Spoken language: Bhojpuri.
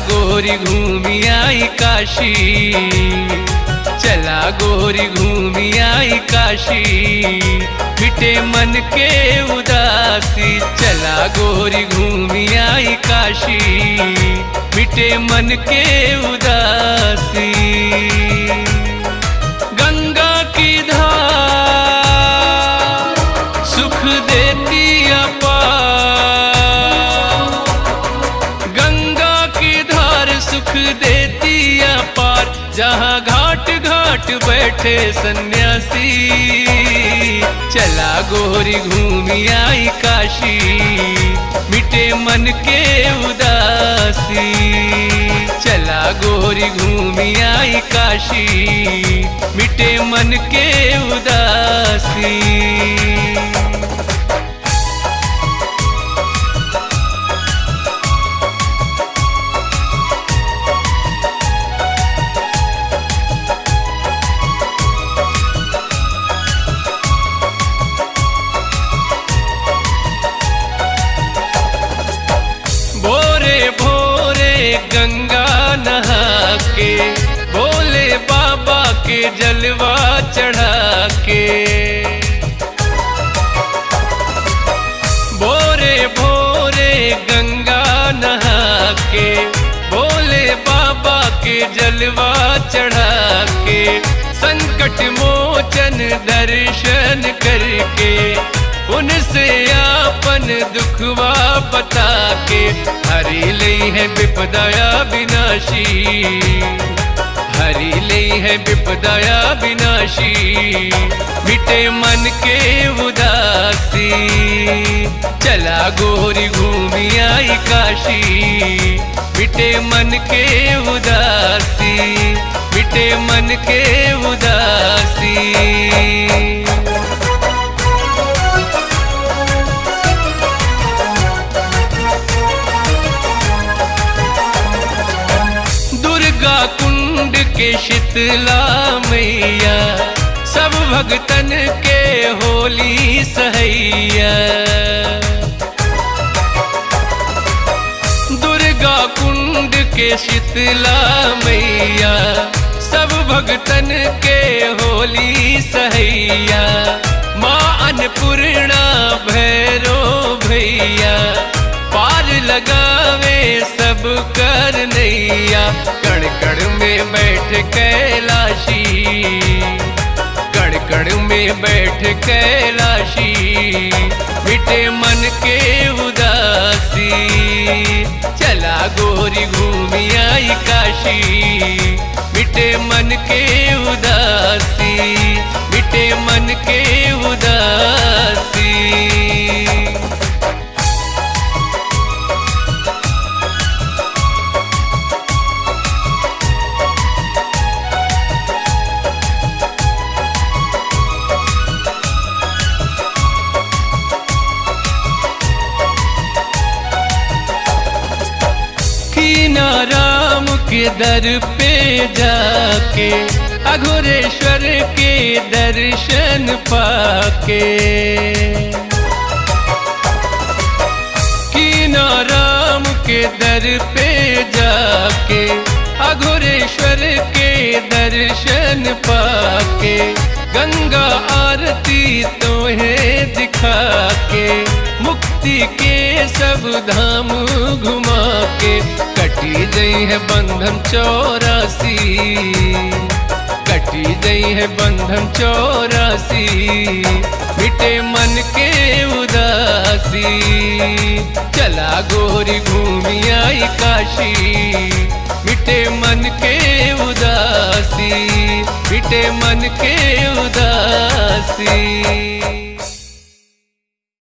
गोरी घूमी आई काशी, चला गोरी घूमी आई काशी, मिटे मन के उदासी। चला गोरी घूमी आई काशी, मिटे मन के उदासी। गंगा की धार सुख देती अपार, गंगा की धार सुख देती अपार। जहाँ घाट घाट बैठे सन्यासी, चला गोरी घूमी आई काशी, मिटे मन के उदासी। चला गोरी घूमी आई काशी, मिटे मन के उदासी। गंगा नहा के भोले बाबा के जलवा चढ़ा के, भोरे भोरे गंगा नहा के भोले बाबा के जलवा चढ़ा के, संकट मोचन दर्शन करके उनसे आपन दुखवा बता के, हरि लई है विपदाया विनाशी, हरि लई है विपदाया विनाशी। मिटे मन के उदासी, चला गोरी घूमी आई काशी, मिटे मन के उदासी, मिटे मन के उदासी। कुंड के शीतला मैया, सब भगतन के होली सहैया। दुर्गा कुंड के शीतला मैया, सब भगतन के होली सहैया। माँ अन्नपूर्णा भैरो भैया, पार लगावे सब कर नैया। कण कण में बैठ कैलाशी, कण कण में बैठ कैलाशी, मिटे मन के उदासी। चला गोरी घूमी आई काशी, मिटे मन के उदासी, मिटे मन के उदासी। राम के दर पे जाके, अघोरेश्वर के दर्शन पाके, कीना राम के दर पे जाके, अघोरेश्वर के दर्शन पाके, गंगा आरती तोहें दिखा के, मुक्ति के सब धाम घुमा के, कटी गई है बंधन 84, कटी गई है बंधन 84। मिटे मन के उदासी, चला गोरी घूमी आई काशी, मिटे मन के उदासी, मिटे मन के उदासी।